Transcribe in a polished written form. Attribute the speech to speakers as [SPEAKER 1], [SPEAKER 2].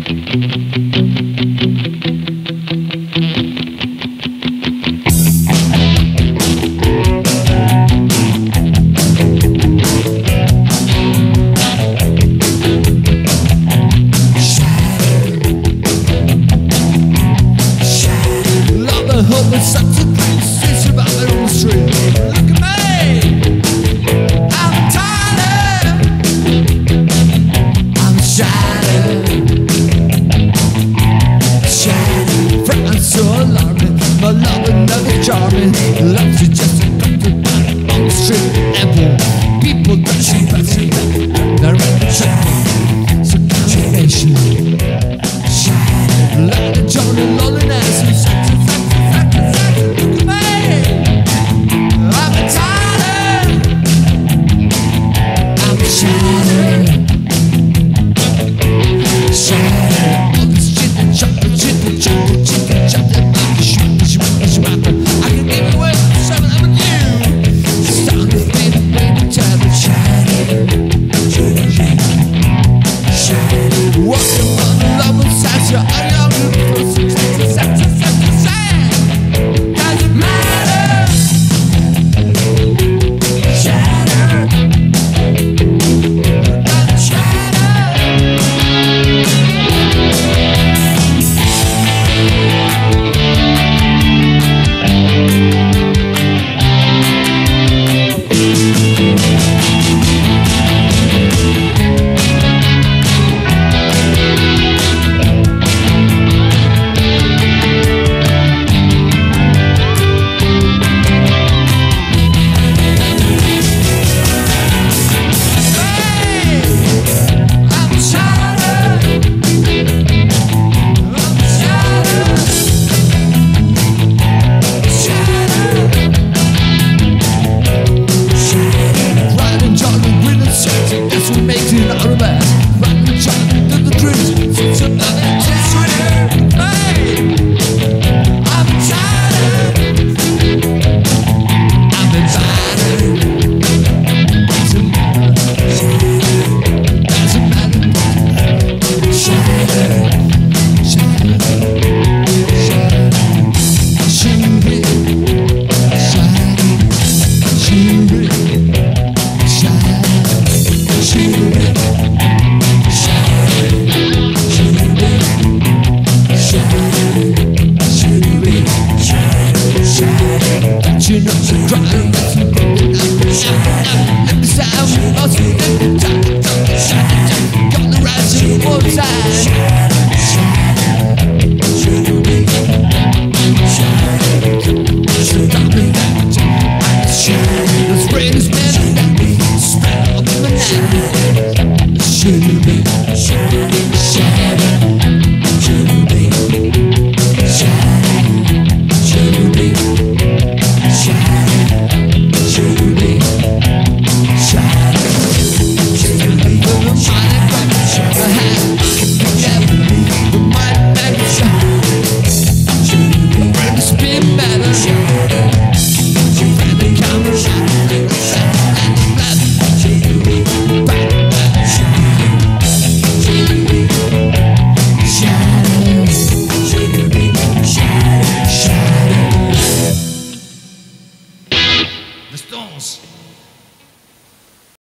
[SPEAKER 1] Charming, loves you just a country on the street. Apple, people dashing past you, they're in the traffic. So combination, shining, like a Johnny loneliness. Look at me, I'm a tired, I'm shining, shining. All this chicken chocolate, chicken chocolate, chicken chocolate. Walking on the love inside your eyes.